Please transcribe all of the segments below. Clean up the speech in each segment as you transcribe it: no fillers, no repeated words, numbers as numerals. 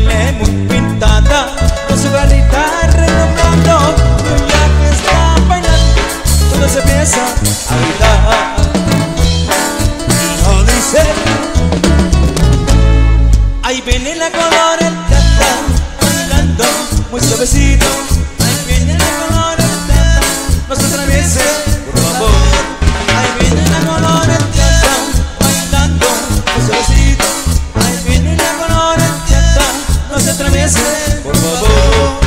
baile muy pintada, con su garrita redoblando. Ya que está bailando, todo se empieza a gritar. Y no dice: ahí viene la coloreta, bailando muy suavecito. Ahí viene la coloreta, no se atraviese, por favor. Ahí viene la coloreta, bailando muy suavecito. Ahí viene la coloreta, no se atraviese, por favor.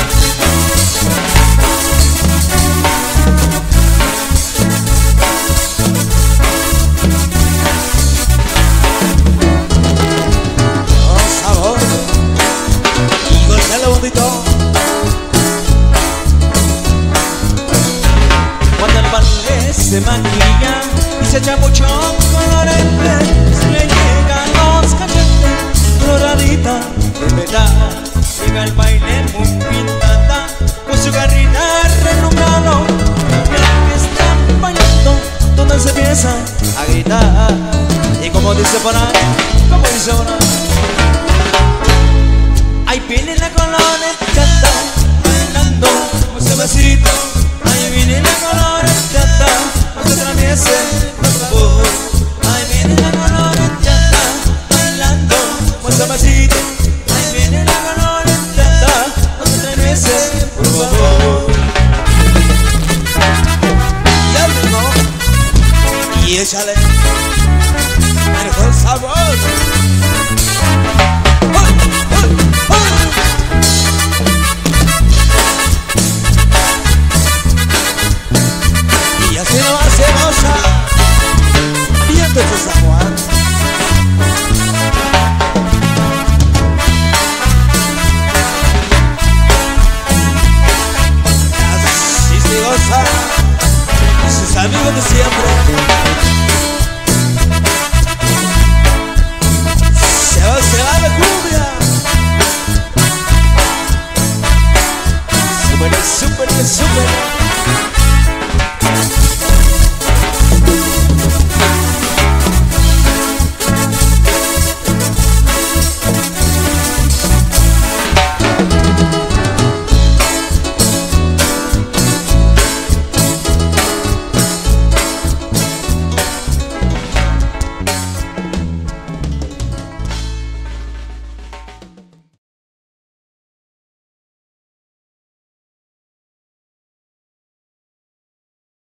Cuando el baile se maquilla y se echa mucho colorete, se le llegan los cachetes, coloradita de verdad. Llega el baile muy pintada, con su garrita relumbrado. Ya que están bailando, donde se empieza a gritar. Y como dice por ahí, como dice por ahí, ahí viene la coloreta, bailando muy suavecito. Ahí viene la coloreta, no se atraviese, por favor. Ahí viene la coloreta, bailando muy suavecito. Ahí viene la coloreta, no se atraviese, por favor. Y ánimo, y échale mejor sabor. Sus amigos de siempre. Se va la cumbia. Súper, súper, súper.